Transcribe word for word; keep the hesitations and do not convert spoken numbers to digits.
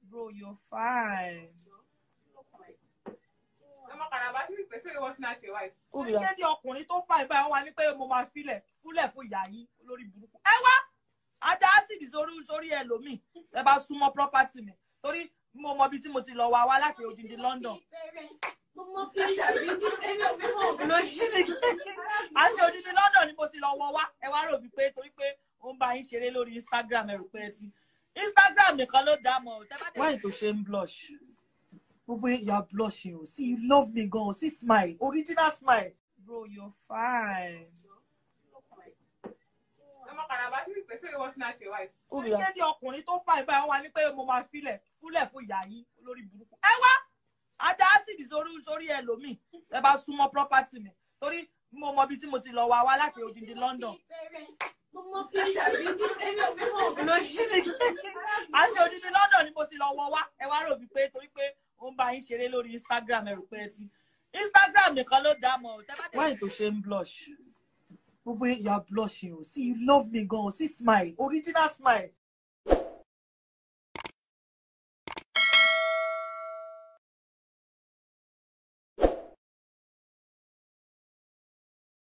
Bro, you're fine. Ẹni ọkùnrin tó fà ìbá wọn wá ní pé mo máa filẹ̀ fúlẹ̀ fún ìyá yín lórí burúkú. Ẹ wá! Adá ásìdì sórí sórí ẹlòmíì. Ẹ bá súnmọ́ property mi. Torí mo mọ bí tí mo ti lọ wá wá láti odindi London. Àti odindi London ni mo ti lọ wọ wá. Ẹ wá rò bí pé torí pé ó ń bá yín ṣeré lórí Instagram ẹ rò pé ẹ ti. Instagram nìkan ló dá mọ́. Why to shame blush? You are blushing. See, you love me, girl. See, smile. Original smile. Bro, you're fine. Ẹni ọkùnrin tó fà ìbá wọn wá ní pé mo máa filẹ̀ fúlẹ̀ fún ìyá yín lórí burúkú. Ẹ wá! Adá ásìdì sórí sórí ẹlòmíì. Ẹ bá súnmọ́ property mi. Torí mo mọ bí tí mo ti lọ wá wá láti odindi London. Àti odindi London ni mo ti lọ wọ wá. Ẹ wá rò bí pé torí pé ó ń bá yín ṣeré lórí Instagram ẹ rò pé ẹ ti. Instagram nìkan ló dá mọ́. Why to shame blush? You are blushing. See, you love me, girl. See, smile. Original smile.